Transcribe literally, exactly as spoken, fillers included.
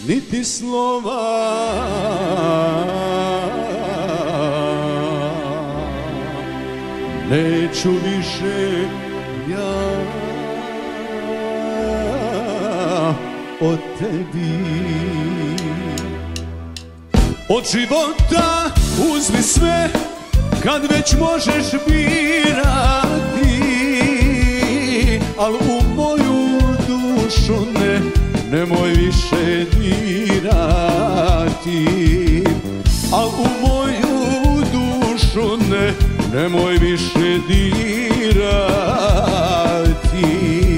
niti slova. Neću više ja o tebi. Od života uzmi sve kad već možeš birati, al u moju dušu ne, nemoj više dirati. Al u moju dušu ne, nemoj više dirati.